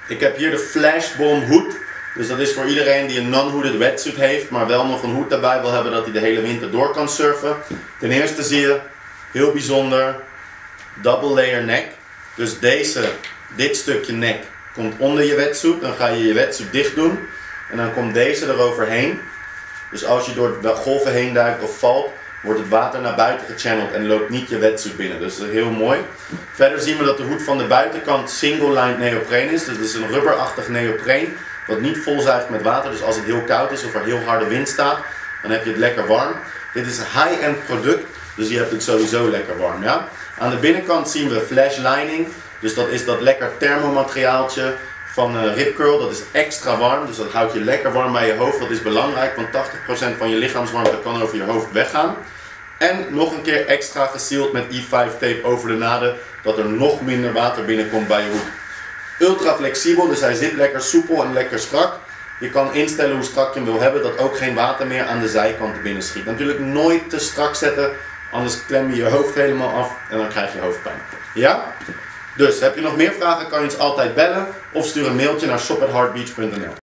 Ik heb hier de Flashbomb hoed. Dus dat is voor iedereen die een non-hooded wetsuit heeft, maar wel nog een hoed daarbij wil hebben dat hij de hele winter door kan surfen. Ten eerste zie je, heel bijzonder, double layer neck. Dus dit stukje nek komt onder je wetsuit. Dan ga je je wetsuit dicht doen. En dan komt deze eroverheen. Dus als je door de golven heen duikt of valt, wordt het water naar buiten gechanneld en loopt niet je wetsuit binnen. Dus dat is heel mooi. Verder zien we dat de hoed van de buitenkant single-lined neopreen is. Dus het is een rubberachtig neopreen wat niet volzuigt met water. Dus als het heel koud is of er heel harde wind staat, dan heb je het lekker warm. Dit is een high-end product, dus je hebt het sowieso lekker warm. Ja? Aan de binnenkant zien we flash lining. Dus dat is dat lekker thermomateriaaltje van Rip Curl. Dat is extra warm, dus dat houdt je lekker warm bij je hoofd. Dat is belangrijk, want 80% van je lichaamswarmte kan over je hoofd weggaan. En nog een keer extra gesealed met E5 tape over de naden, dat er nog minder water binnenkomt bij je hoed. Ultra flexibel, dus hij zit lekker soepel en lekker strak. Je kan instellen hoe strak je hem wil hebben, dat ook geen water meer aan de zijkanten binnen schiet. Natuurlijk nooit te strak zetten, anders klem je je hoofd helemaal af en dan krijg je hoofdpijn. Ja? Dus heb je nog meer vragen, kan je ons altijd bellen of stuur een mailtje naar shop@heartbeach.nl.